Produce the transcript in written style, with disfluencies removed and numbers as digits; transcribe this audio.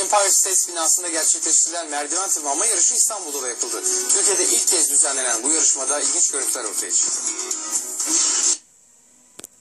Empire State binasında gerçekleştirilen merdiven tırmanma yarışı İstanbul'da da yapıldı. Türkiye'de ilk kez düzenlenen bu yarışmada ilginç görüntüler ortaya çıktı.